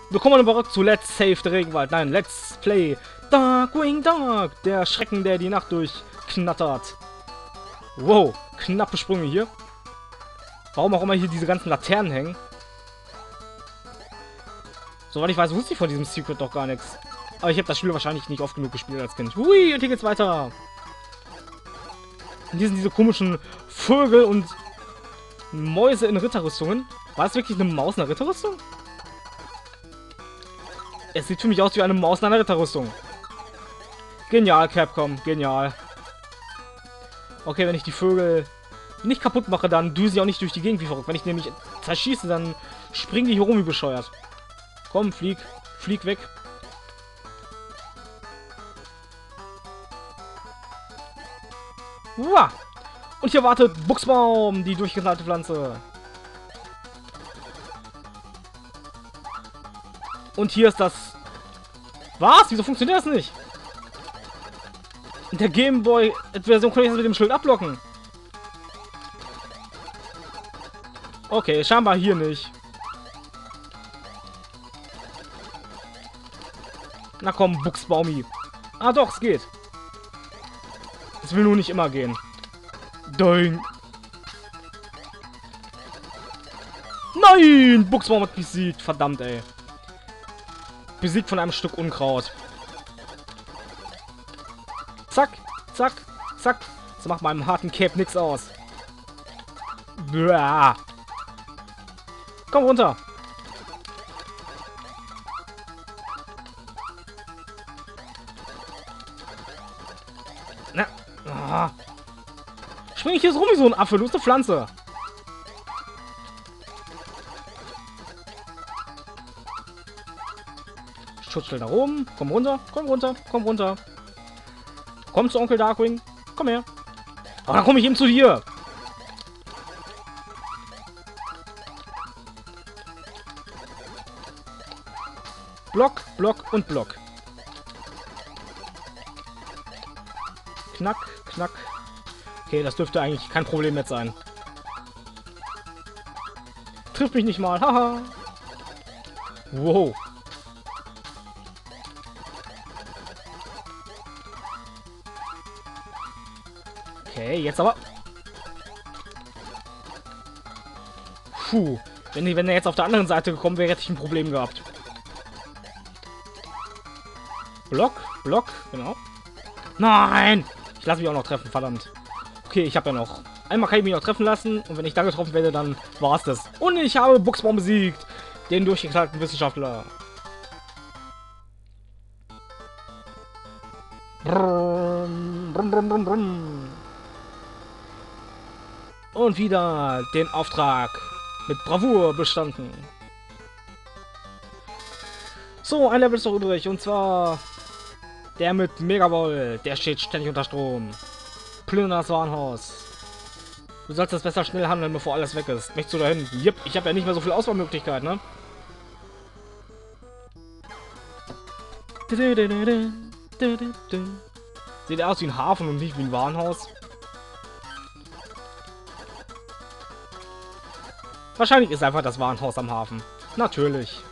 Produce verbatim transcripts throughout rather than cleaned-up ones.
Willkommen zurück zu Let's Save the Regenwald. Nein, Let's Play Darkwing Duck. Der Schrecken, der die Nacht durchknattert. Wow, knappe Sprünge hier. Warum auch immer hier diese ganzen Laternen hängen. Soweit ich weiß, wusste ich von diesem Secret doch gar nichts. Aber ich habe das Spiel wahrscheinlich nicht oft genug gespielt als Kind. Hui, und hier geht's weiter. Und hier sind diese komischen Vögel und Mäuse in Ritterrüstungen. War das wirklich eine Maus in einer Ritterrüstung? Es sieht für mich aus wie eine Maus in einer Ritterrüstung. Genial, Capcom. Genial. Okay, wenn ich die Vögel nicht kaputt mache, dann düsen sie auch nicht durch die Gegend wie verrückt. Wenn ich nämlich zerschieße, dann springen die hier rum wie bescheuert. Komm, flieg. Flieg weg. Uah. Und hier wartet Buchsbaum, die durchgeknallte Pflanze. Und hier ist das... Was? Wieso funktioniert das nicht? In der Gameboy-Version kann ich das mit dem Schild ablocken. Okay, scheinbar hier nicht. Na komm, Buchsbaumi. Ah doch, es geht. Es will nur nicht immer gehen. Ding. Nein! Buchsbaum hat besiegt. Verdammt, ey. Besiegt von einem Stück Unkraut. Zack, zack, zack. Das macht meinem harten Cape nichts aus. Blah. Komm runter. Na. Ah. Spring ich hier so rum wie so ein Affe. Du bist eine Pflanze. Schutzschild nach oben. Komm runter. Komm runter. Komm runter. Komm zu Onkel Darkwing. Komm her. Aber dann komme ich eben zu dir. Block, Block und Block. Knack, knack. Okay, das dürfte eigentlich kein Problem jetzt sein. Trifft mich nicht mal. Haha. Wow. Okay, jetzt aber. Puh. Wenn, wenn er jetzt auf der anderen Seite gekommen wäre, hätte ich ein Problem gehabt. Block, Block, genau. Nein! Ich lasse mich auch noch treffen, verdammt. Okay, ich habe ja noch. Einmal kann ich mich noch treffen lassen und wenn ich da getroffen werde, dann war es das. Und ich habe Buchsbaum besiegt. Den durchgeknallten Wissenschaftler. Brumm, brumm, brumm, brumm, brumm. Und wieder den Auftrag mit Bravour bestanden. So, ein Level ist noch übrig und zwar der mit Megavolt. Der steht ständig unter Strom. Plünder das Warenhaus. Du sollst das besser schnell handeln, bevor alles weg ist. Möchtest du dahin? Jep, ich habe ja nicht mehr so viel Auswahlmöglichkeiten, ne? Sieht aus wie ein Hafen und nicht wie ein Warenhaus. Wahrscheinlich ist einfach das Warenhaus am Hafen. Natürlich.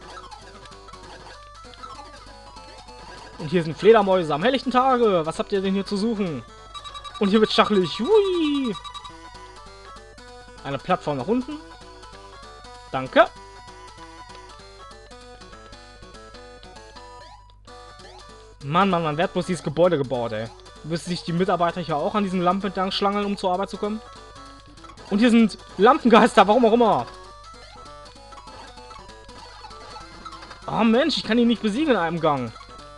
Und hier sind Fledermäuse am helllichten Tage. Was habt ihr denn hier zu suchen? Und hier wird stachelig. Hui. Eine Plattform nach unten. Danke. Mann, Mann, Mann, wer hat bloß dieses Gebäude gebaut, ey? Müssen sich die Mitarbeiter hier auch an diesen Lampen entlang schlangeln, um zur Arbeit zu kommen? Und hier sind Lampengeister, warum auch immer. Oh Mensch, ich kann ihn nicht besiegen in einem Gang.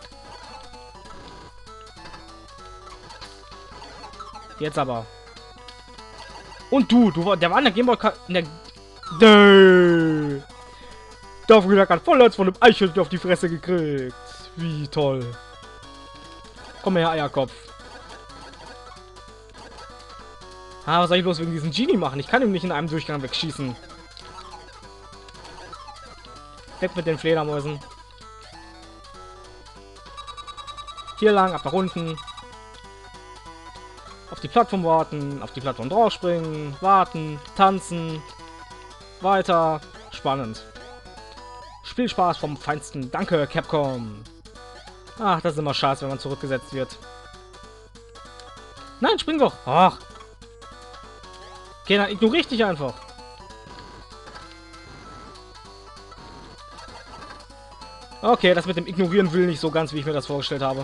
Jetzt aber. Und du, du war, der war in der Gameboy, in der... Däh. Dafür hat voll von einem Eichhörnchen auf die Fresse gekriegt. Wie toll. Komm her, Eierkopf. Ah, was soll ich bloß wegen diesem Genie machen? Ich kann ihn nicht in einem Durchgang wegschießen. Weg mit den Fledermäusen. Hier lang, ab nach unten. Auf die Plattform warten, auf die Plattform draufspringen, warten, tanzen. Weiter. Spannend. Spielspaß vom Feinsten. Danke, Capcom. Ach, das ist immer scheiße, wenn man zurückgesetzt wird. Nein, spring doch. Ach. Okay, dann ignoriere ich dich einfach. Okay, das mit dem Ignorieren will nicht so ganz, wie ich mir das vorgestellt habe.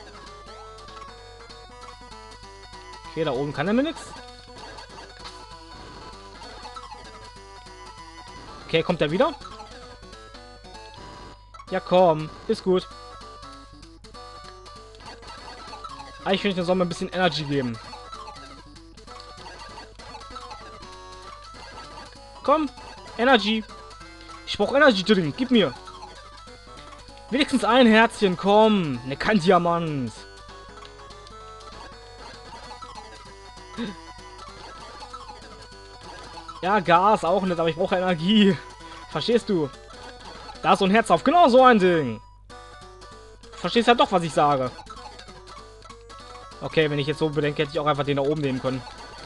Okay, da oben kann er mir nichts. Okay, kommt er wieder? Ja, komm. Ist gut. Eichhörnchen soll mir ein bisschen Energy geben. Komm. Energy. Ich brauche Energy Drink. Gib mir. Wenigstens ein Herzchen. Komm. Ne, kein Diamant. Ja, Gas auch nicht, aber ich brauche Energie. Verstehst du? Da ist so ein Herz auf. Genau so ein Ding. Verstehst ja doch, was ich sage. Okay, wenn ich jetzt so bedenke, hätte ich auch einfach den da oben nehmen können.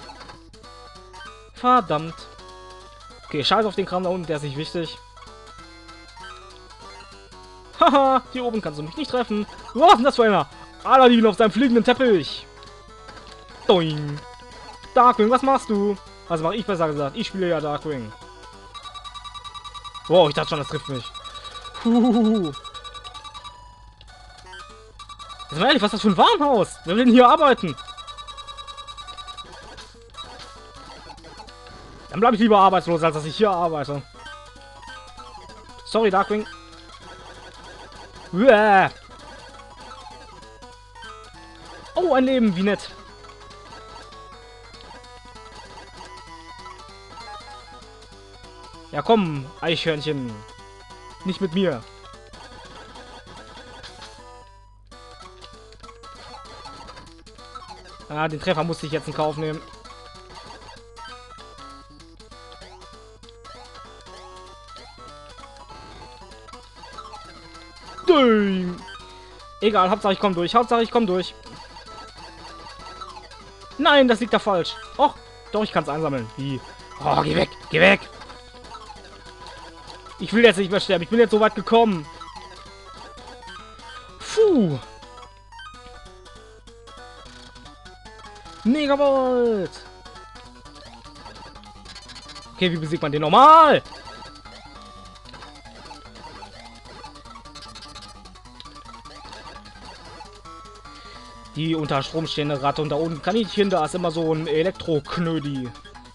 Verdammt. Okay, scheiß auf den Kram da unten, der ist nicht wichtig. Haha, hier oben kannst du mich nicht treffen. Was ist denn das für einer? Aladdin auf seinem fliegenden Teppich. Doing. Darkwing, was machst du? Was mache ich besser gesagt? Ich spiele ja Darkwing. Wow, ich dachte schon, das trifft mich. Huhuhu. Jetzt mal ehrlich, was ist das für ein Warenhaus? Wer will denn hier arbeiten? Dann bleibe ich lieber arbeitslos, als dass ich hier arbeite. Sorry, Darkwing. Uäh. Oh, ein Leben, wie nett. Ja, komm, Eichhörnchen. Nicht mit mir. Ah, den Treffer musste ich jetzt in Kauf nehmen. Ding. Egal, Hauptsache ich komme durch. Hauptsache ich komme durch. Nein, das liegt da falsch. Och, doch, ich kann es einsammeln. Wie? Oh, geh weg, geh weg. Ich will jetzt nicht mehr sterben. Ich bin jetzt so weit gekommen. Puh. Megavolt. Okay, wie besiegt man den normal? Die unter Strom stehende Ratte und da unten Kaninchen, da ist immer so ein Elektro-Knödi.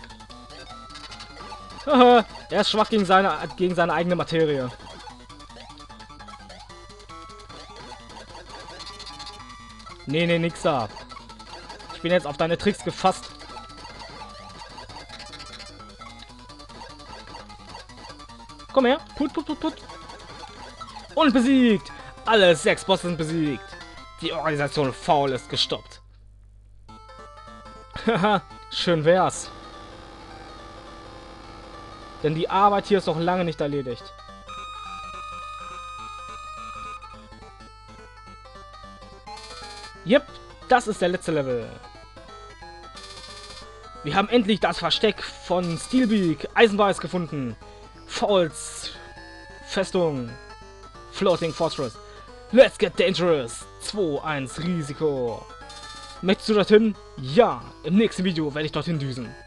Er ist schwach gegen seine, gegen seine eigene Materie. Nee, nee, nix da. Ich bin jetzt auf deine Tricks gefasst. Komm her. Put, put, put, put. Und besiegt. Alle sechs Bosse sind besiegt. Die Organisation Faul ist gestoppt. Haha, schön wär's. Denn die Arbeit hier ist noch lange nicht erledigt. Yep, das ist der letzte Level. Wir haben endlich das Versteck von Steelbeak Eisenweiß gefunden. Fauls Festung. Floating Fortress. Let's get dangerous. zwei eins Risiko. Möchtest du dorthin? Ja, im nächsten Video werde ich dorthin düsen.